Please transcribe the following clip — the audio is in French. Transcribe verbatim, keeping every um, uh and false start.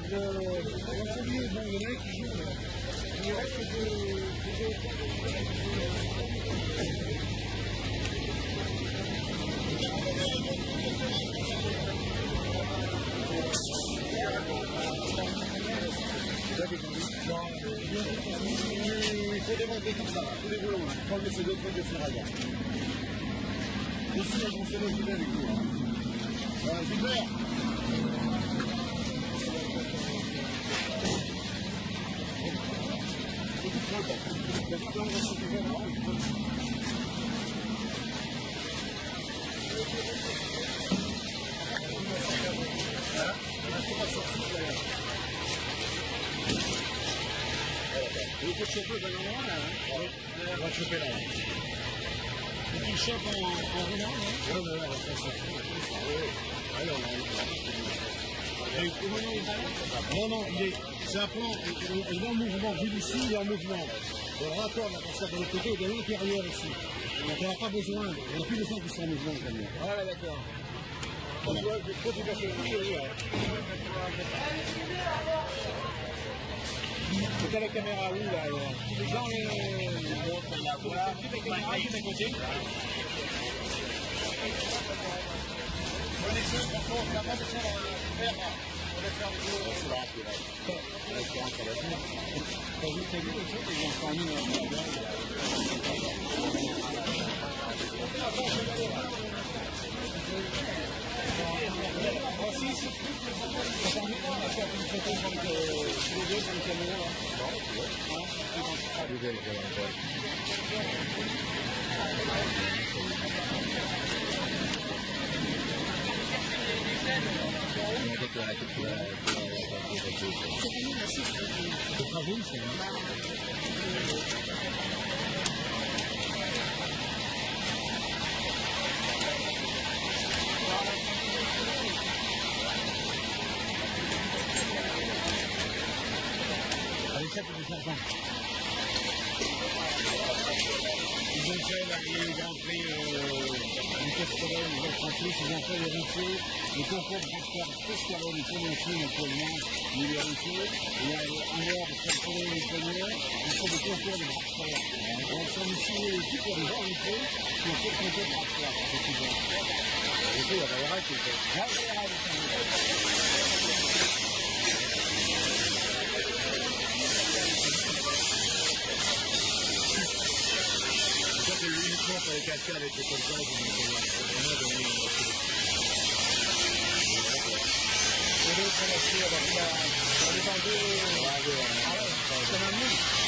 celui, bon, il y en a un qui joue, il reste que deux autres. Il faut démonter tout ça, tous les boulons. Il faut enlever ces deux trucs de ferraille. Ici, on se le fait avec vous. Voilà, Gilbert. Il faut choper au bon endroit là, hein. On va choper là. Et tu le chopes en, en roulant, hein. Ouais, ouais, ouais, ça, ça. Alors, non, non, il est, c'est un plan, il est en mouvement, vu d'ici, il est en mouvement. Le raccord, la passage de l'autre côté, il est à l'intérieur ici. Donc il n'y a pas besoin, il n'y a plus besoin qu'il soit en mouvement le camion. Ah, d'accord. On doit, il faut du café. C'est à la caméra où là? Les gens, les... on va la voir. La caméra juste à côté. On est sûr, par contre, on n'a pas besoin de faire. On va faire des choses. C'est là, c'est là. L'espérance, ça va venir. T'as vu, t'as vu les choses, ils ont fait en ligne. Francis, ça permet de faire une photo avec les deux dans le caméra là. Non, c'est bon. Ah, vous allez voir. C'est fragile, c'est vrai. Avec ça, tu peux faire ça. Ils ont fait la Grand Prix du Castrolone, ils ont fait ils ont fait les routiers, le concours de transport spécial au Chine actuellement, il est routier, il y a un heure de transport les premiers, il faut des concours de transport. Donc, on ici aussi pour les gens routiers qui ont fait le concours de transport. C'est tout bon. Et puis, il y a la R A qui fait. Ah, il y a la R A qui c'est uniquement pour les casser avec les colzas, ils vont vraiment donner une autre. Et l'autre, on a fait avec la... On est dans deux... Ah ouais, comme un mousse.